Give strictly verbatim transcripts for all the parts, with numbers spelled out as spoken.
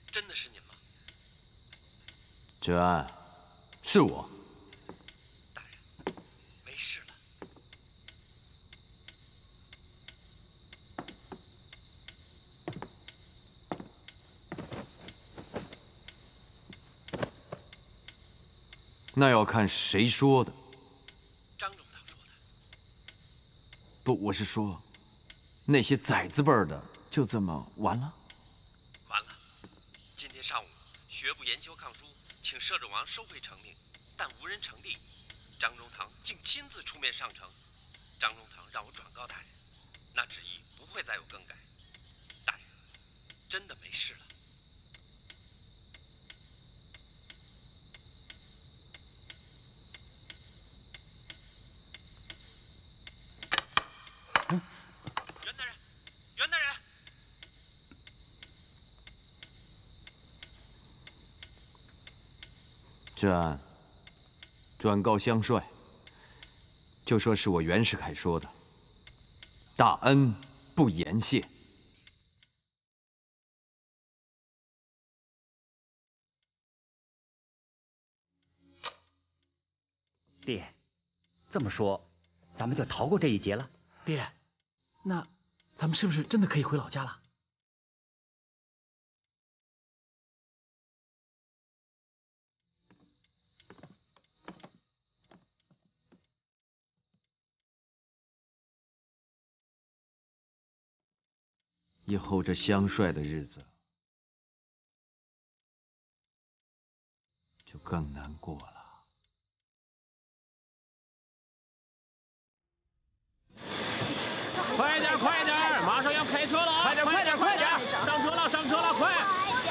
真的是您吗？ 哲安，是我。 大人，没事了。 那要看谁说的。 张中堂说的。 不，我是说，那些崽子辈儿的就这么完了？ 完了。今天上午，学部研修抗书，请摄政王收回成命，但无人呈递。张中堂竟亲自出面上呈。张中堂让我转告大人，那旨意不会再有更改。大人，真的没事了。 袁大人，袁大人， 这案转告乡帅，就说是我袁世凯说的，大恩不言谢。 爹，这么说，咱们就逃过这一劫了。 爹，那咱们是不是真的可以回老家了？ 以后这乡帅的日子就更难过了。 快点，快点，马上要开车了啊！ 快点，快点，快点， 上车了，上车了，快！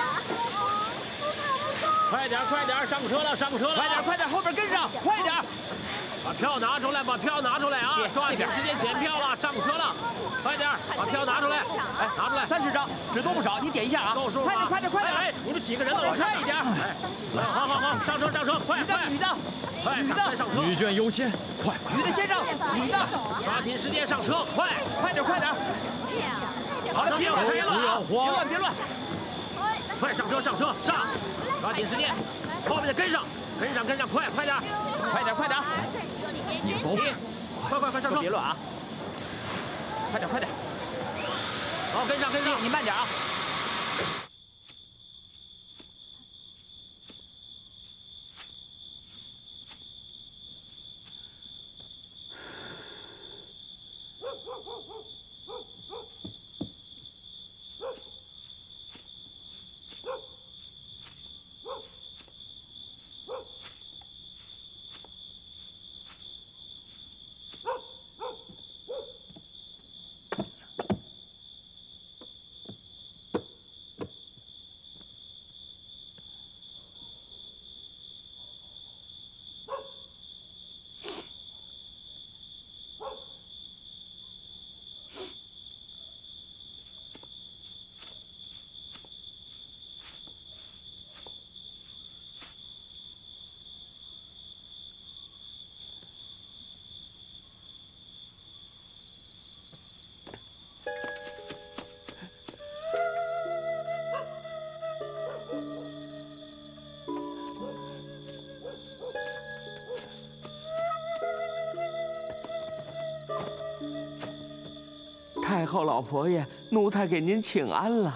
快点，快点，上车了，上车了！ 快点，快点，后边跟上，快点！ 把票拿出来，把票拿出来啊！抓紧时间检票了，上车了！快点，把票拿出来！哎，拿出来， 三十张，纸多不少，你点一下啊！ 够数快点，快点，快点！ 哎，你们几个人了？我快一点！哎，好好好，上车，上车，快快！ 女的， 快， 女的， 上车！ 女眷优先，快快！ 女的先上，女的， 抓紧时间上车，快！ 快点，快点！好了，别乱，别乱， 不要慌， 别乱，别乱！ 快上车，上车，上！抓紧时间，后面的跟上，跟上，跟上，快快点， 快点，快点！ 你的包袱， 快快快上车！ 别乱啊！快点，快点！ 好，跟上，跟上， 你慢点啊！ 太后老佛爷，奴才给您请安了。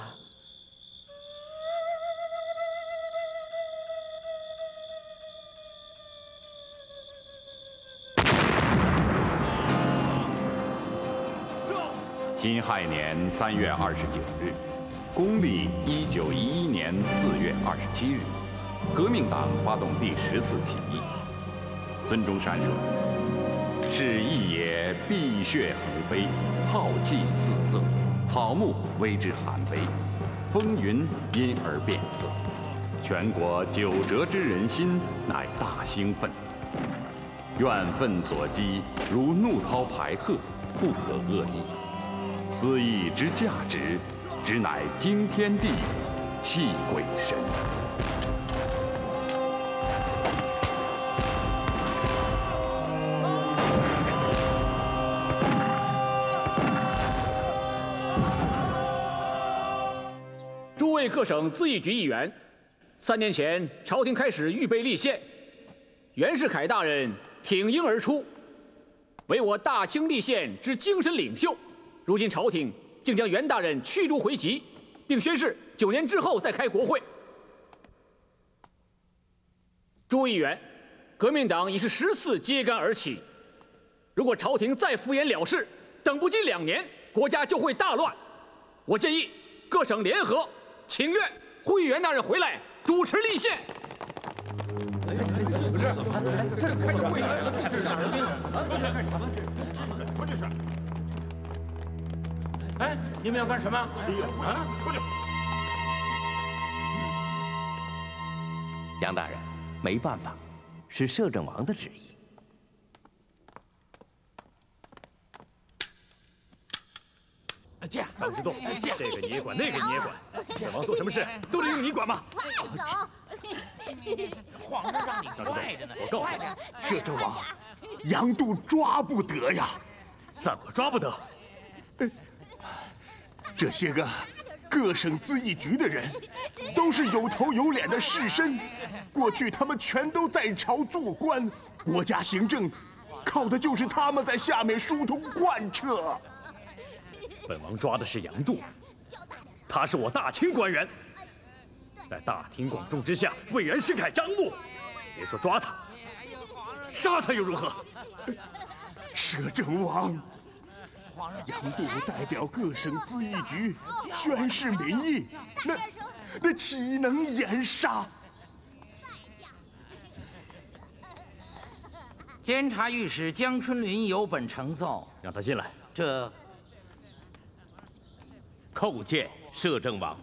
辛亥年三月二十九日，公历一九一一年四月二十七日，革命党发动第十次起义。孙中山说：“是义也，碧血横飞，浩气四色，草木为之寒悲，风云因而变色。全国九折之人心，乃大兴奋。怨愤所激，如怒涛排鹤，不可遏抑。思义之价值，只乃惊天地，泣鬼神。” 诸位位各省咨议局议员，三年前朝廷开始预备立宪，袁世凯大人挺英而出，为我大清立宪之精神领袖。如今朝廷竟将袁大人驱逐回籍，并宣誓九年之后再开国会。诸议员，革命党已是十次揭竿而起，如果朝廷再敷衍了事，等不及两年，国家就会大乱。我建议各省联合请愿，呼吁袁大人回来主持立宪。 不是，这是开个会来了，这是哪人兵？出去干什么？出去是。哎，你们要干什么？啊，出去！ 杨大人，没办法，是摄政王的旨意。 驾，张之洞，这个你也管，那个你也管，本王做什么事都得用你管吗？ 快走！ 皇上让你快着呢，我告诉你， 摄政王，杨度抓不得呀。 怎么抓不得？ 这些个各省咨议局的人，都是有头有脸的士绅，过去他们全都在朝做官，国家行政靠的就是他们在下面疏通贯彻。 本王抓的是杨度，他是我大清官员，在大庭广众之下为袁世凯张目，别说抓他，杀他又如何？ 摄政王，杨度代表各省咨议局宣示民意，那那岂能言杀？ 监察御史江春林有本呈奏， 让他进来。 这。 叩见摄政王。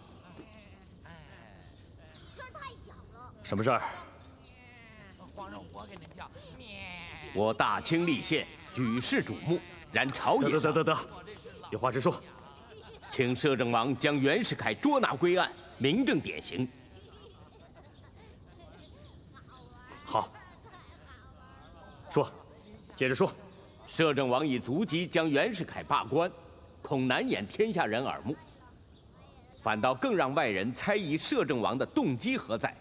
什么事儿？ 皇上，我给您叫。 我大清立宪，举世瞩目，然朝野得得得得，有话直说。 请摄政王将袁世凯捉拿归案，明正典刑。 好，说，接着说。 摄政王已足迹将袁世凯罢官。恐难掩天下人耳目，反倒更让外人猜疑摄政王的动机何在。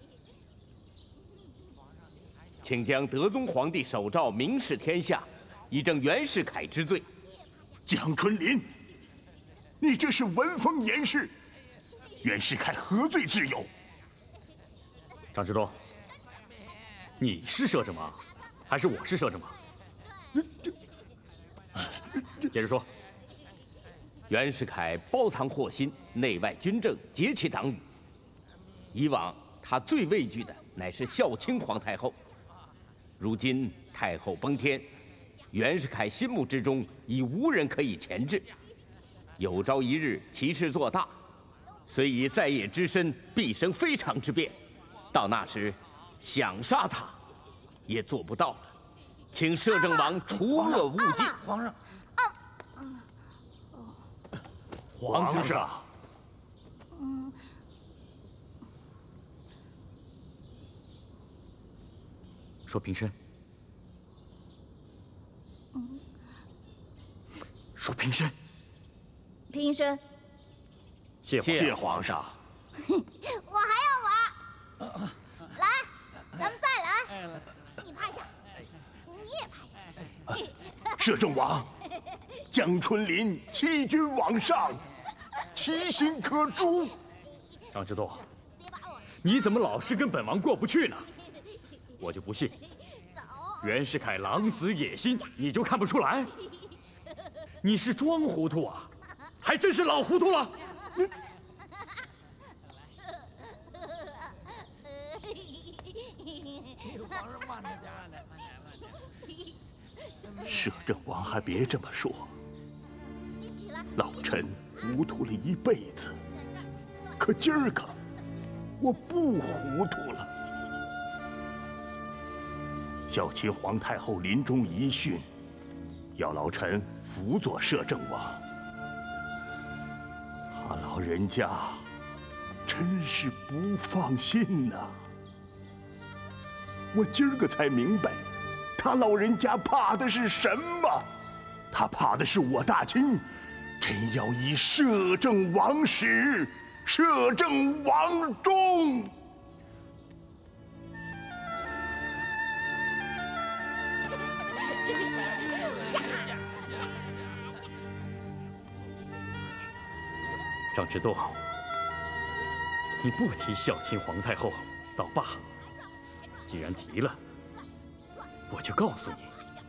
请将德宗皇帝手诏明示天下，以正袁世凯之罪。 江春林，你这是闻风言事，袁世凯何罪之有？ 张之洞，你是摄政王，还是我是摄政王？接着说。 袁世凯包藏祸心，内外军政结其党羽。以往他最畏惧的乃是孝清皇太后，如今太后崩天，袁世凯心目之中已无人可以钳制。有朝一日其事做大，虽以在野之身，必生非常之变。到那时，想杀他，也做不到了。请摄政王除恶务尽。 皇上。 皇上， 嗯， 说平身。 嗯， 说平身。 平身。 谢谢皇上。 我还要玩，来，咱们再来。你趴下，你也趴下。 摄政王，江春林欺君罔上。其行可诛。 张之洞，你怎么老是跟本王过不去呢？我就不信，袁世凯狼子野心，你就看不出来？你是装糊涂啊，还真是老糊涂了。 摄政王还别这么说，老臣糊涂了一辈子，可今儿个我不糊涂了。孝亲皇太后临终遗训，要老臣辅佐摄政王。他老人家真是不放心呐。我今儿个才明白，他老人家怕的是什么？他怕的是我大清真要以摄政王室摄政王忠。 张之洞，你不提孝亲皇太后倒罢，既然提了，我就告诉你，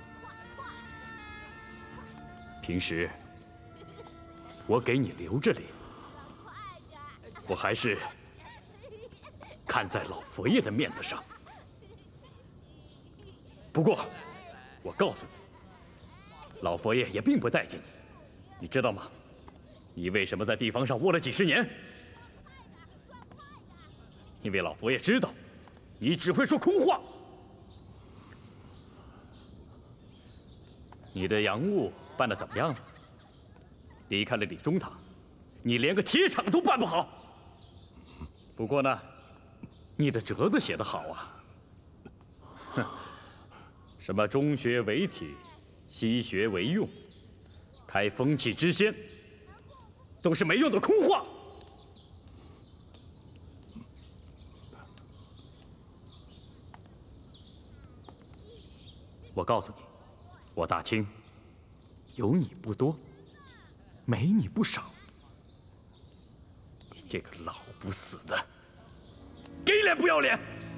平时我给你留着脸，我还是看在老佛爷的面子上。不过，我告诉你，老佛爷也并不待见你，你知道吗？你为什么在地方上窝了几十年？因为老佛爷知道，你只会说空话。你的洋务办得怎么样了？离开了李中堂，你连个铁厂都办不好。不过呢，你的折子写得好啊。哼，什么中学为体，西学为用，开风气之先。都是没用的空话。我告诉你，我大清有你不多，没你不少。你这个老不死的，给脸不要脸！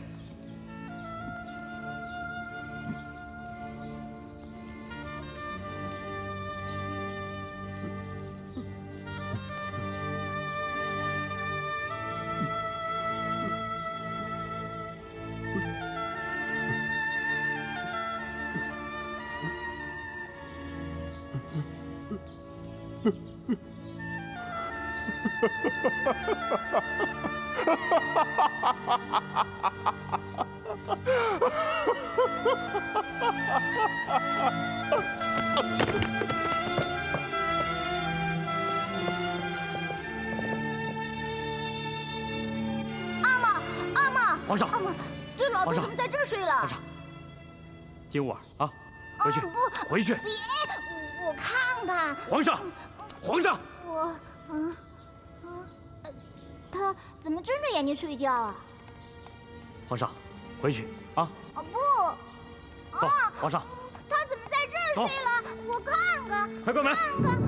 阿玛，阿玛， 皇上， 阿玛，这老头怎么在这儿睡了？ 皇上，今晚啊，回去， 不， 回去。 别，我看看。 皇上，皇上， 我，嗯，嗯，他怎么睁着眼睛睡觉啊？ 皇上，回去啊！ 啊不， 走，皇上。 他怎么在这儿睡了？我看看。 快关门！ 看看。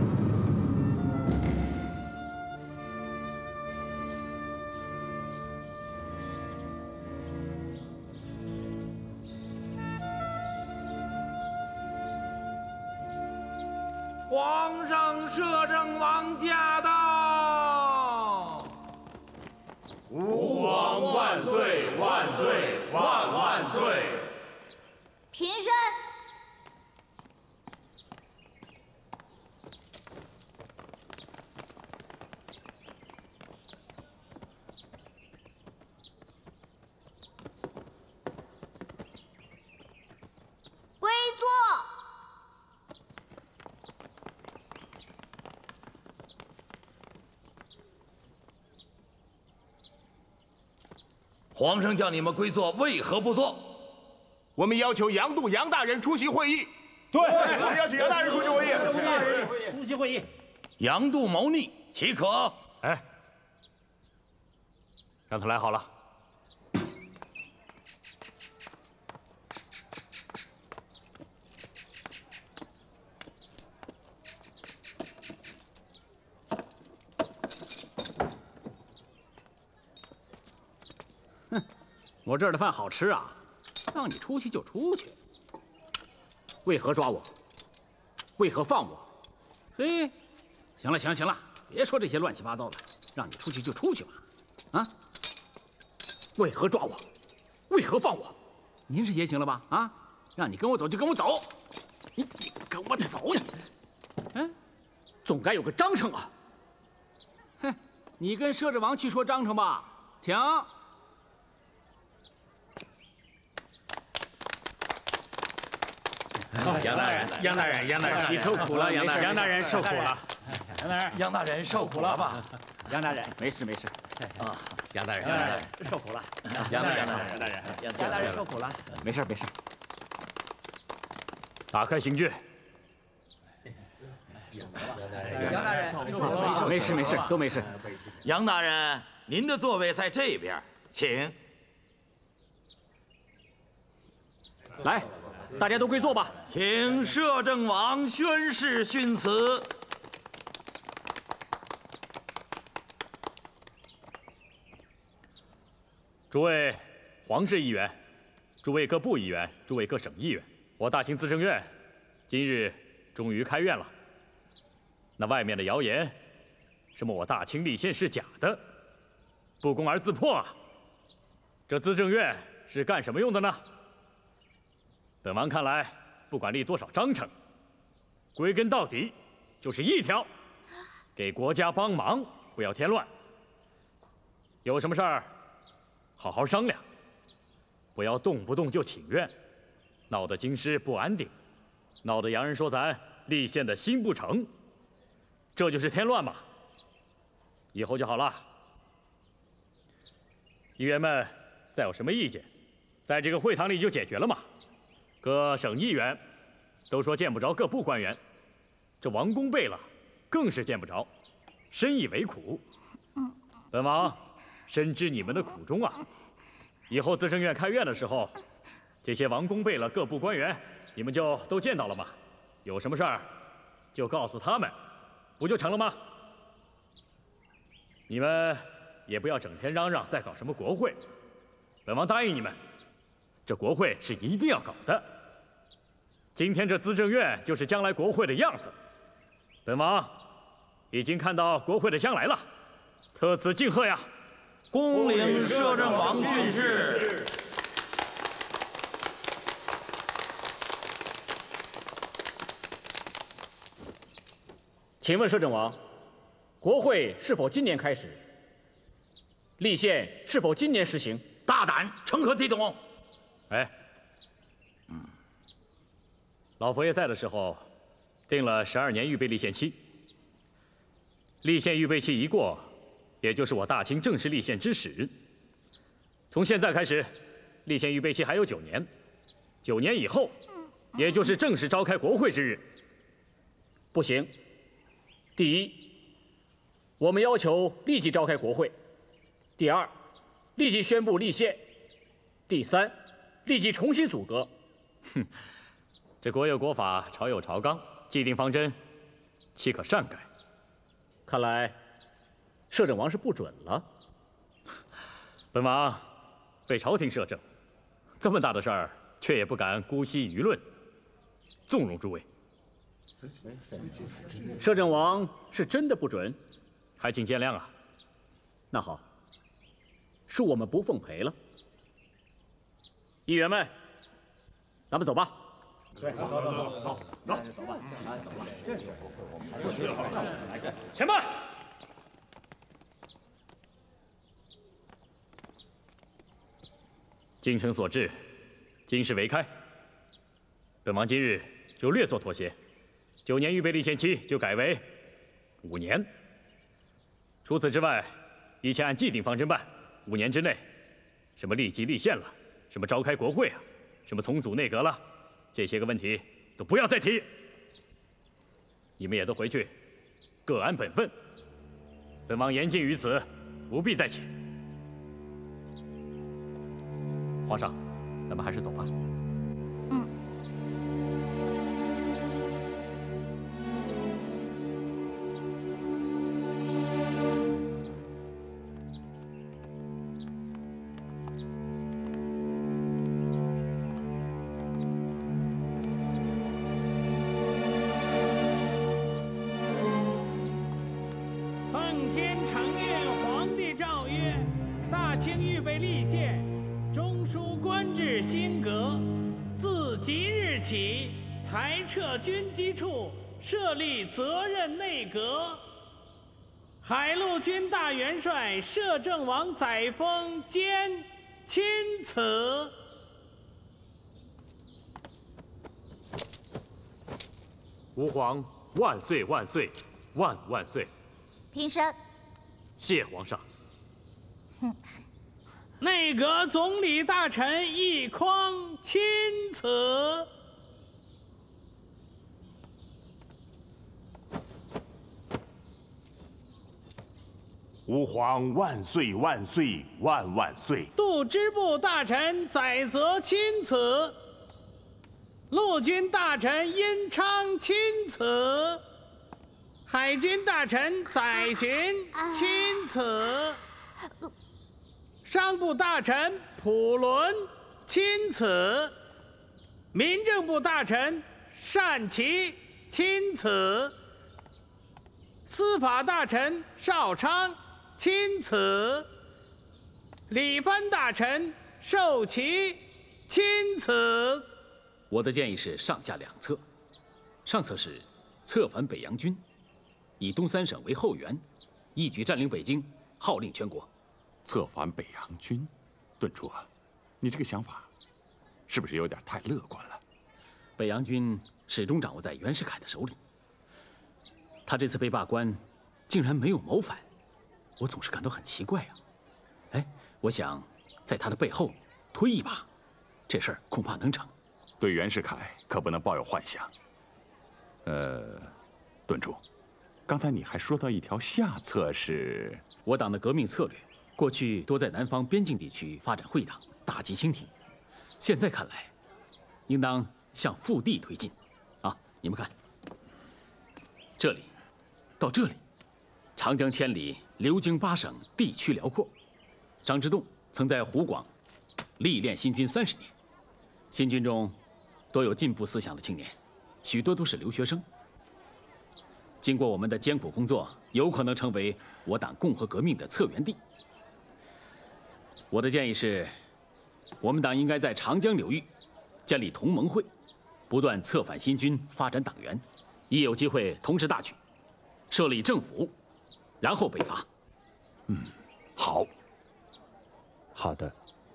皇上，摄政王驾到！ 吾王万岁万岁万万岁！ 平身。归坐。 皇上叫你们归坐，为何不坐？ 我们要求杨度杨大人出席会议。 对， 我们要请杨大人出席会议。 杨大人出席会议。 杨度谋逆，岂可？ 哎，让他来好了。 哼，我这儿的饭好吃啊，让你出去就出去，为何抓我？为何放我？嘿，行了行了行了，别说这些乱七八糟的，让你出去就出去吧。啊？为何抓我？为何放我？您是爷行了吧？啊，让你跟我走就跟我走，你你跟我走呀！嗯，总该有个章程啊。哼，你跟摄政王去说章程吧，请。 杨大人，杨大人，杨大人， 你受苦了，杨大人， 杨大人受苦了， 杨大人， 杨大人受苦了吧？ 杨大人，没事没事。 啊，杨大人， 杨大人受苦了， 杨大人， 杨大人，杨大人受苦了，没事没事。 打开刑卷。 杨大人，没事没事，都没事。 杨大人，您的座位在这边，请。 来，大家都归坐吧。 请摄政王宣誓训词。 诸位皇室议员，诸位各部议员，诸位各省议员，我大清资政院今日终于开院了。那外面的谣言，什么我大清立宪是假的，不攻而自破啊！这资政院是干什么用的呢？本王看来，不管立多少章程，归根到底就是一条：给国家帮忙，不要添乱。有什么事儿，好好商量，不要动不动就请愿，闹得京师不安定，闹得洋人说咱立宪的心不成，这就是添乱嘛。以后就好了。议员们再有什么意见，在这个会堂里就解决了嘛。各省议员都说见不着各部官员，这王公贝勒更是见不着，深以为苦。本王深知你们的苦衷啊！以后资政院开院的时候，这些王公贝勒各部官员，你们就都见到了嘛。有什么事儿，就告诉他们，不就成了吗？你们也不要整天嚷嚷在搞什么国会，本王答应你们，这国会是一定要搞的。今天这资政院就是将来国会的样子，本王已经看到国会的将来了，特此敬贺呀！ 恭领摄政王训示。 请问摄政王，国会是否今年开始？立宪是否今年实行？ 大胆，成何体统？ 哎，嗯，老佛爷在的时候，定了十二年预备立宪期。立宪预备期一过，也就是我大清正式立宪之始。从现在开始，立宪预备期还有九年，九年以后，也就是正式召开国会之日。 不行。第一，我们要求立即召开国会；第二，立即宣布立宪；第三，立即重新组阁。 哼，这国有国法，朝有朝纲，既定方针，岂可擅改？ 看来，摄政王是不准了。 本王被朝廷摄政，这么大的事儿，却也不敢姑息舆论，纵容诸位。 摄政王是真的不准， 还请见谅啊。 那好，恕我们不奉陪了。议员们，咱们走吧。 对，走走走走走，走吧，前慢。京城所至，京师为开。本王今日就略作妥协。九年预备立宪期就改为五年。除此之外，一切按既定方针办。五年之内，什么立即立宪了，什么召开国会啊，什么重组内阁了，这些个问题都不要再提。你们也都回去，各安本分。本王言尽于此，不必再起。皇上，咱们还是走吧。 裁撤军机处，设立责任内阁。海陆军大元帅摄政王载沣兼钦此。 吾皇万岁万岁万万岁！ 平身。 谢皇上。 内阁总理大臣奕匡钦此。 吾皇万岁万岁万万岁！ 度支部大臣载泽钦此，陆军大臣殷昌钦此，海军大臣载洵钦此，商部大臣普伦钦此，民政部大臣单琦钦此，司法大臣邵昌钦此，理藩大臣寿祺钦此。 我的建议是上下两策，上策是策反北洋军，以东三省为后援，一举占领北京，号令全国。 策反北洋军，顿初啊，你这个想法是不是有点太乐观了？ 北洋军始终掌握在袁世凯的手里，他这次被罢官，竟然没有谋反，我总是感到很奇怪啊。哎，我想在他的背后推一把，这事儿恐怕能成。 对袁世凯可不能抱有幻想。呃，顿初，刚才你还说到一条下策是， 我党的革命策略，过去多在南方边境地区发展会党，打击清廷，现在看来，应当向腹地推进。啊，你们看，这里到这里，长江千里，流经八省，地区辽阔。张之洞曾在湖广历练新军三十年，新军中多有进步思想的青年，许多都是留学生。经过我们的艰苦工作，有可能成为我党共和革命的策源地。我的建议是，我们党应该在长江流域建立同盟会，不断策反新军，发展党员，一有机会同时大举设立政府，然后北伐。 嗯，好。 好的，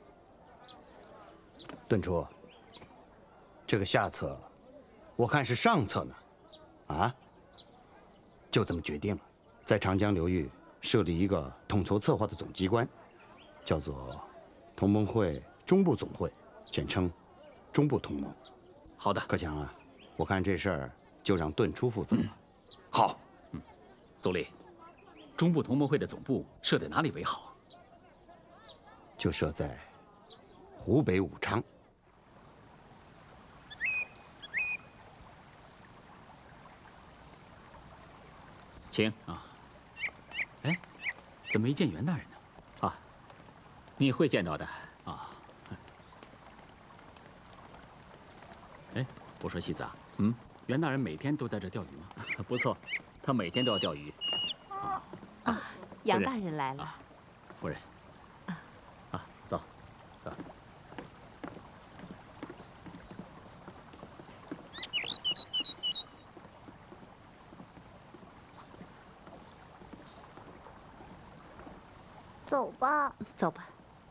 顿初，这个下策，我看是上策呢。啊，就这么决定了，在长江流域设立一个统筹策划的总机关，叫做同盟会中部总会，简称中部同盟。 好的， 克强啊，我看这事儿就让顿初负责了。嗯、 好， 嗯，总理，中部同盟会的总部设在哪里为好？ 就设在湖北武昌。 请啊。哎，怎么没见袁大人呢？ 啊，你会见到的啊。哎，我说戏子啊， 嗯， 袁大人每天都在这钓鱼吗？ 不错，他每天都要钓鱼。 啊，杨大人来了。 啊、夫人。啊，走，走。 走吧， 走吧。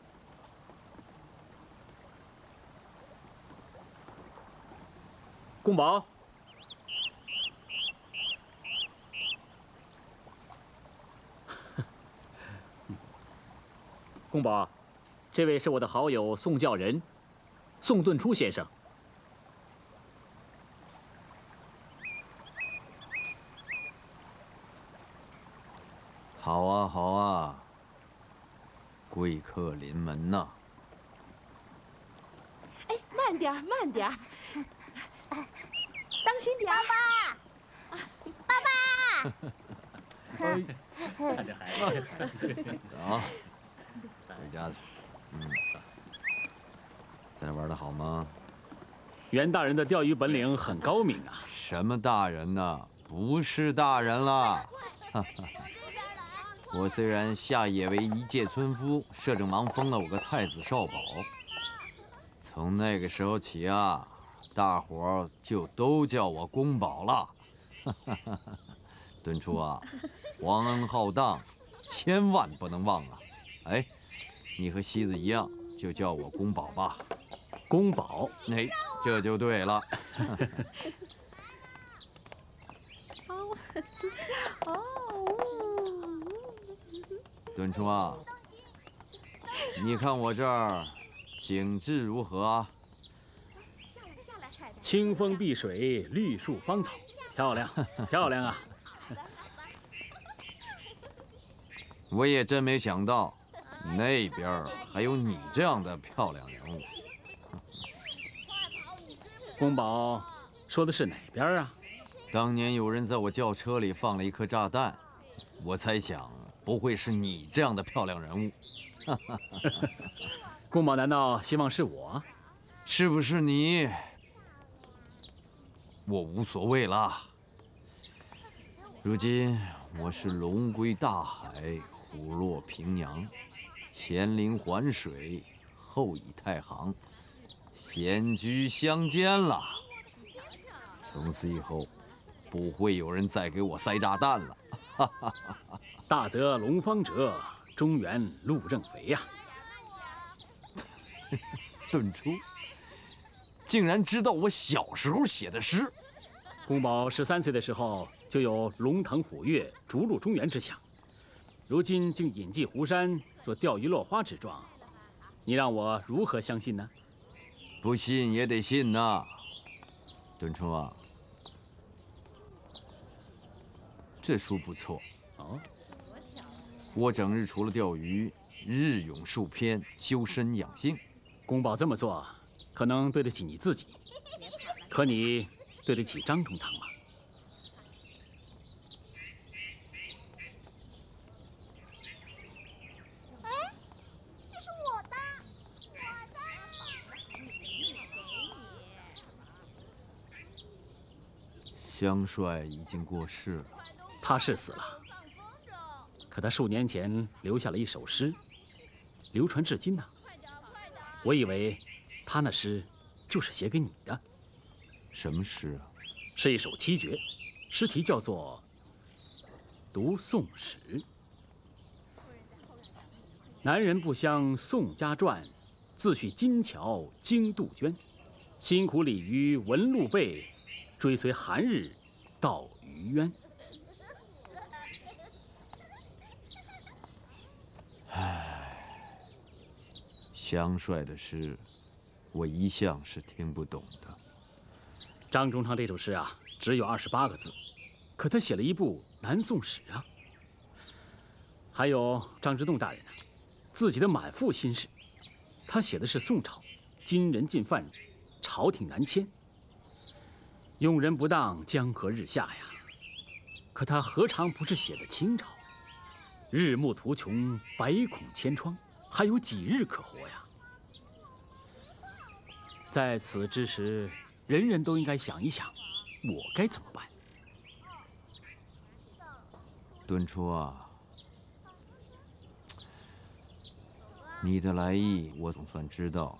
宫保，宫保，这位是我的好友宋教仁，宋顿初先生。 好啊，好啊。贵客临门呐！ 哎，慢点儿，慢点儿，当心点儿。 爸爸，爸爸。 看这孩子。 走，回家去。嗯，在那玩的好吗？ 袁大人的钓鱼本领很高明啊！ 什么大人呢？不是大人了。我虽然下野为一介村夫，摄政王封了我个太子少保。从那个时候起啊，大伙儿就都叫我宫保了。敦初啊，皇恩浩荡，千万不能忘啊！哎，你和西子一样，就叫我宫保吧。 宫保， 哎，这就对了。 哦，哦。 敦初啊，你看我这儿景致如何啊？ 清风碧水，绿树芳草，漂亮，漂亮啊！ 我也真没想到，那边还有你这样的漂亮人物。 宫保说的是哪边啊？ 当年有人在我轿车里放了一颗炸弹，我猜想不会是你这样的漂亮人物。 宫保难道希望是我？ 是不是你？我无所谓啦。如今我是龙归大海，虎落平阳，前临环水，后倚太行，险居乡间了。从此以后，不会有人再给我塞炸弹了。 大则龙方哲，中原路正肥呀、 啊！顿初竟然知道我小时候写的诗。 宫保十三岁的时候就有龙腾虎跃、逐鹿中原之想，如今竟隐迹湖山，做钓鱼落花之状，你让我如何相信呢？ 不信也得信呐，顿初啊，这书不错哦。 我整日除了钓鱼，日咏数篇，修身养性。 宫保这么做，可能对得起你自己，可你对得起张中堂吗？ 哎，这是我的，我的。 香帅已经过世了， 他是死了，可他数年前留下了一首诗，流传至今呢。我以为他那诗就是写给你的。 什么诗啊？ 是一首七绝，诗题叫做《读宋史》。南人不乡宋家传，自诩金桥经杜鹃。辛苦鲤鱼纹路背，追随寒日到渔渊。 唉，香帅的诗，我一向是听不懂的。 张中堂这首诗啊，只有二十八个字，可他写了一部南宋史啊。还有张之洞大人呢、啊，自己的满腹心事，他写的是宋朝，金人进犯，朝廷南迁，用人不当，江河日下呀。可他何尝不是写的清朝？日暮途穷，百孔千疮，还有几日可活呀？在此之时，人人都应该想一想，我该怎么办。 敦初啊，你的来意我总算知道了。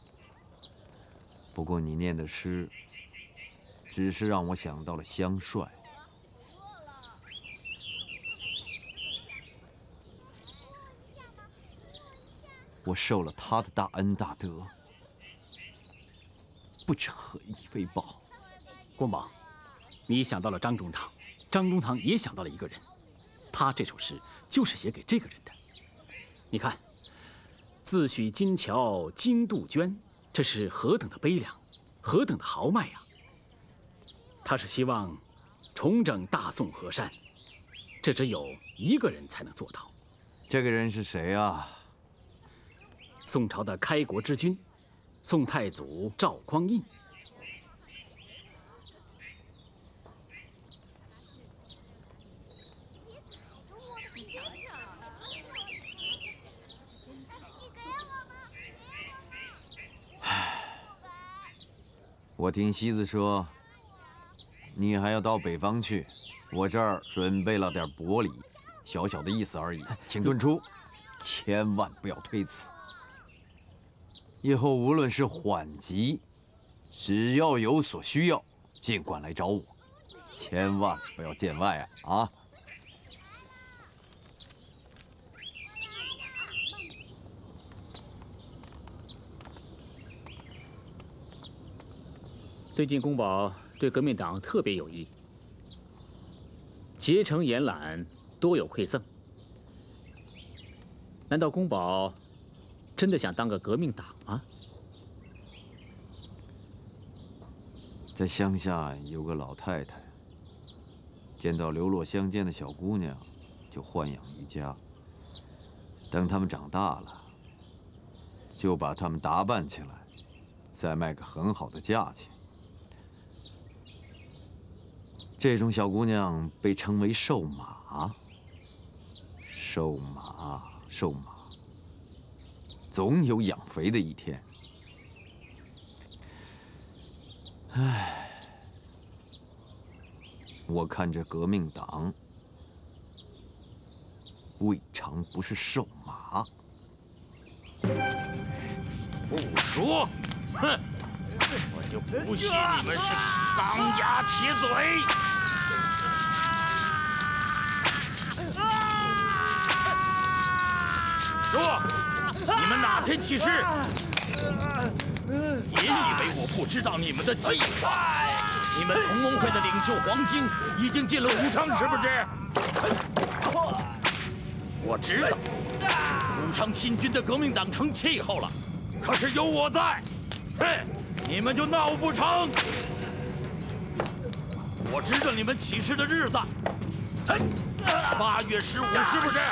不过你念的诗，只是让我想到了香帅。我受了他的大恩大德，不知何以为报。 宫保，你想到了张中堂，张中堂也想到了一个人，他这首诗就是写给这个人的。你看，自诩金桥经杜鹃，这是何等的悲凉，何等的豪迈呀！他是希望重整大宋河山，这只有一个人才能做到。 这个人是谁啊？ 宋朝的开国之君，宋太祖赵匡胤。 我听西子说，你还要到北方去，我这儿准备了点薄礼，小小的意思而已，请敦初，千万不要推辞。以后无论是缓急，只要有所需要，尽管来找我，千万不要见外啊！啊！ 最近宫保对革命党特别有意，竭诚严揽，多有馈赠。难道宫保真的想当个革命党吗？ 在乡下有个老太太，见到流落乡间的小姑娘，就豢养于家， 等他们长大了，就把他们打扮起来，再卖个很好的价钱。这种小姑娘被称为瘦马。瘦马，瘦马，总有养肥的一天。唉，我看这革命党未尝不是瘦马。 不说，哼，我就不信你们是钢牙铁嘴。说，你们哪天起事？别以为我不知道你们的计划。你们同盟会的领袖黄兴已经进了武昌，是不是？我知道，武昌新军的革命党成气候了，可是有我在，哼，你们就闹不成。我知道你们起事的日子，八月十五，是不是？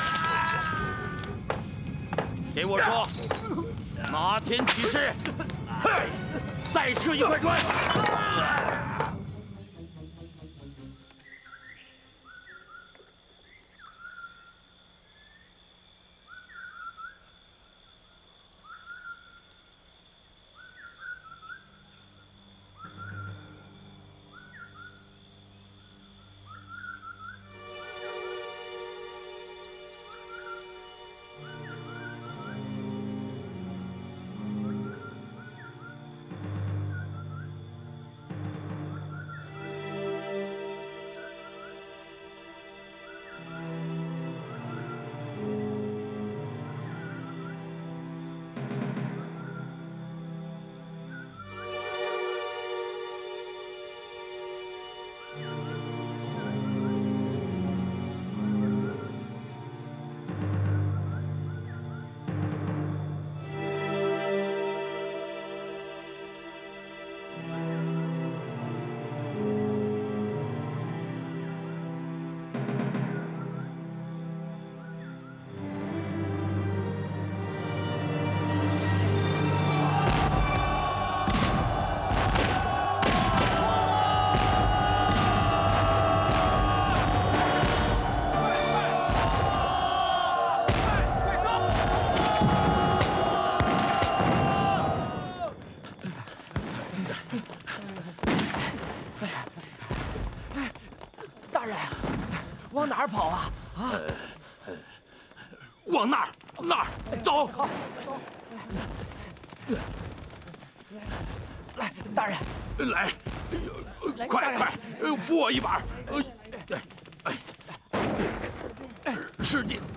给我说，哪天起事？再射一块砖。 往哪儿跑啊？啊！ 往那儿，那儿走。 好，走。来，大人。 来，快快，扶我一把。哎，哎，使劲！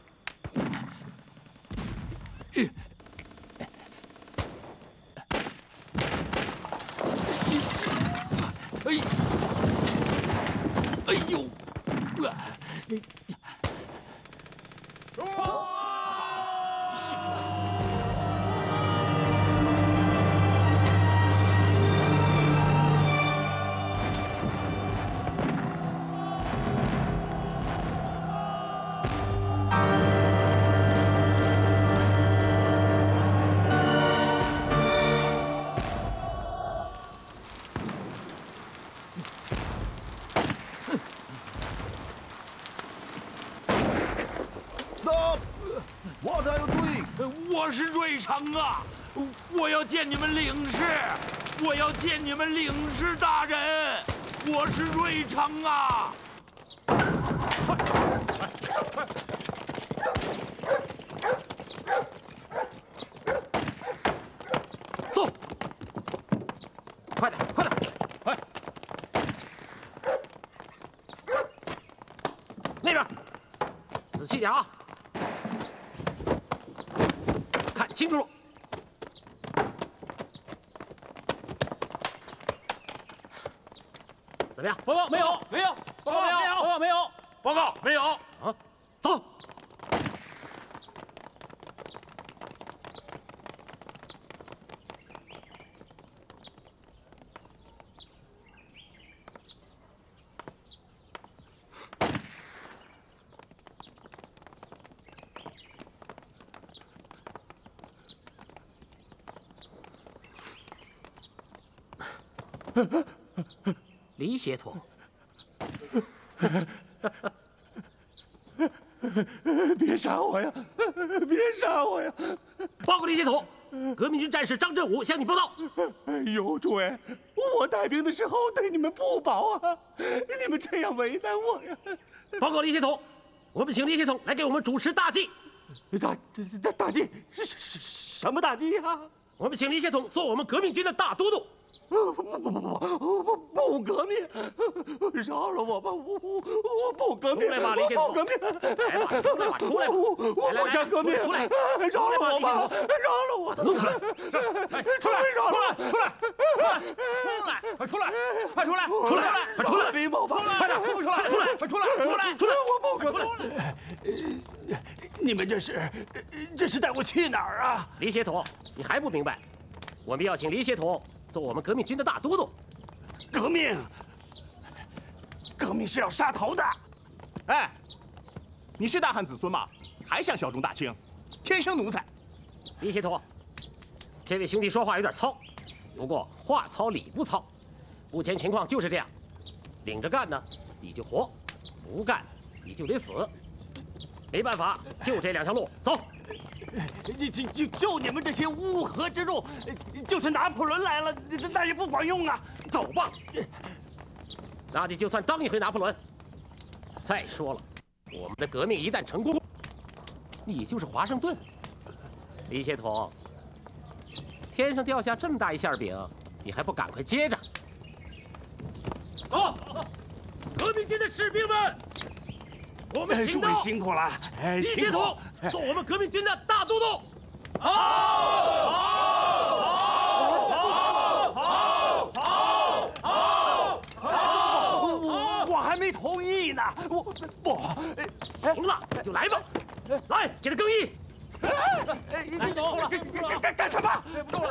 哎，哎呦！我是瑞成啊！我要见你们领事，我要见你们领事大人。我是瑞成啊！快快快！走！快点，快点，快！那边，仔细点啊！清楚了，怎么样？ 报告没有，没有，报告没有，报告没有， 报告没有。啊，走。 李协同。 别杀我呀！别杀我呀！ 报告李协同，革命军战士张振武向你报道。 哎呦，诸位，我带兵的时候对你们不薄啊，你们这样为难我呀！ 报告李协同，我们请李协同来给我们主持大祭。 大大大祭是是什么大祭呀？ 我们请李协同做我们革命军的大都督。 不不不不不不不革命！饶了我吧！我我我不革命！ 出来吧，李协同！ 不革命！ 来吧，出来吧，出来吧！ 我我不想革命！ 出来！ 饶了我吧！饶了我！ 弄出来！ 出来！饶了！ 出来！出来！快出来！快出来！出来！快出来！ 林某吧！ 快点！出来！出来！快出来！出来！出来！ 我不革命！你们这是这是带我去哪儿啊？ 李协同，你还不明白？我们要请李协同做我们革命军的大都督。 革命，革命是要杀头的。 哎，你是大汉子孙吗？还想小中大清，天生奴才。 李协同，这位兄弟说话有点糙，不过话糙理不糙。目前情况就是这样，领着干呢，你就活；不干，你就得死。没办法，就这两条路，走。 就就就就你们这些乌合之众，就是拿破仑来了，那也不管用啊！ 走吧，那你就算当一回拿破仑。再说了，我们的革命一旦成功，你就是华盛顿。李协同，天上掉下这么大一馅饼，你还不赶快接着？走，革命军的士兵们！我们请到辛苦了， 李协同做我们革命军的大都督。 好，好，好，好，好，好，好！我还没同意呢，我不行了，就来吧，来给他更衣。 来，走了，干干干什么？ 不动了，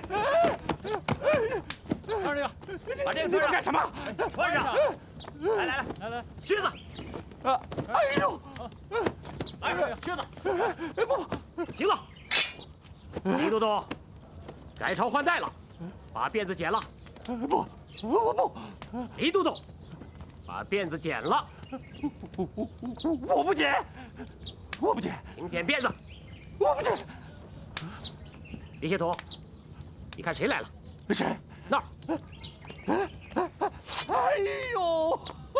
穿这个，把这个你们干什么？ 穿上。来来来来来，靴子。 啊！哎呦！ 来，靴子。 不， 行了。李都督，改朝换代了，把辫子剪了。 不，我不。 李都督，把辫子剪了。 我我我我不剪，我不剪。 请剪辫子。 我不剪。 李协同，你看谁来了？ 谁？ 那儿。 哎呦！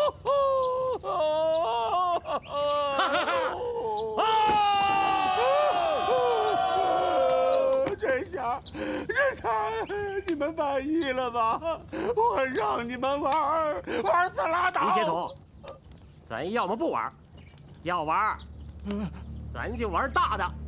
这下，这下你们满意了吧？我让你们玩，玩死拉倒。 李协同，咱要么不玩，要玩，咱就玩大的。